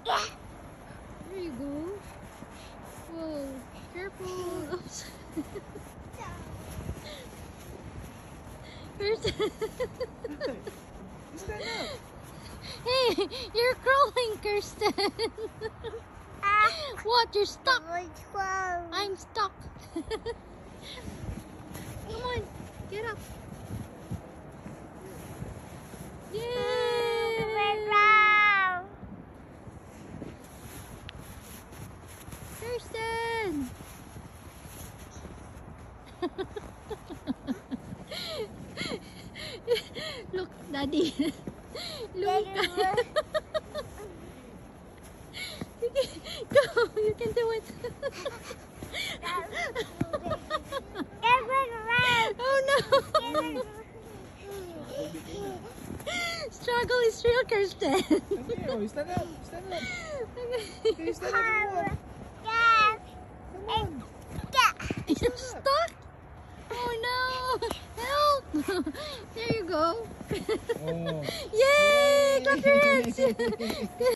There you go. Whoa, careful. Oops. Kirsten. Stand up. Hey, you're crawling, Kirsten. What? You're stuck. I'm stuck. Come on, get up. Yay! Kirsten! Look, Daddy. Look. Go, you can do it. Oh no! Struggle is real, Kirsten. Okay, stand up. Stand up. Okay, stand up. Come on. You're stuck? Oh no! Help! There you go. Oh. Yay! Clap your hands!